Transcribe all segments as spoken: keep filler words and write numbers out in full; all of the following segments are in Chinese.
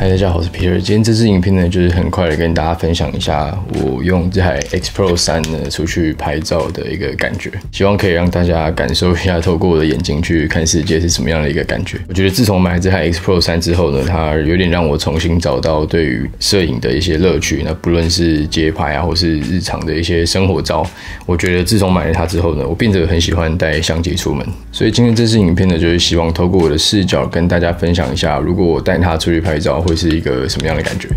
嗨，大家好，我是 Peter。今天这支影片呢，就是很快的跟大家分享一下我用这台 X Pro 三呢出去拍照的一个感觉，希望可以让大家感受一下，透过我的眼睛去看世界是什么样的一个感觉。我觉得自从买这台 X Pro 三之后呢，它有点让我重新找到对于摄影的一些乐趣。那不论是街拍啊，或是日常的一些生活照，我觉得自从买了它之后呢，我变得很喜欢带相机出门。所以今天这支影片呢，就是希望透过我的视角跟大家分享一下，如果我带它出去拍照，会是一个什么样的感觉。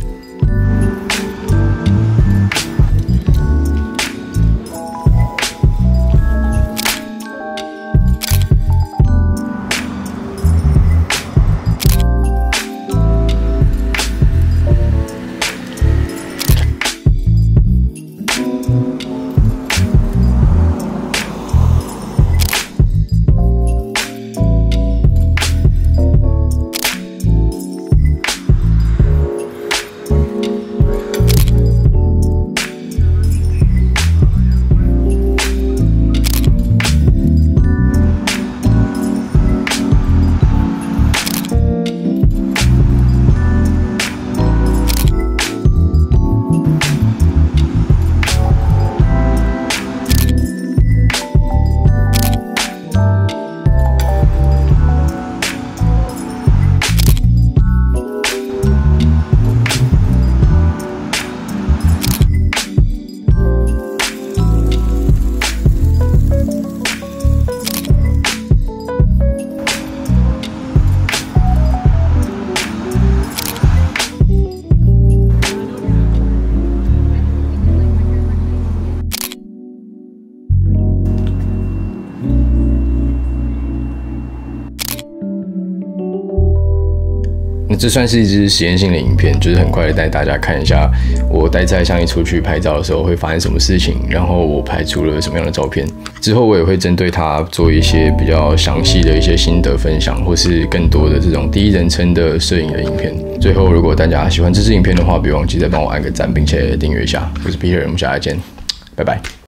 那这算是一支实验性的影片，就是很快的带大家看一下我带这台相机出去拍照的时候会发生什么事情，然后我拍出了什么样的照片。之后我也会针对它做一些比较详细的一些心得分享，或是更多的这种第一人称的摄影的影片。最后，如果大家喜欢这支影片的话，别忘记再帮我按个赞，并且订阅一下。我是 Peter， 我们下次见，拜拜。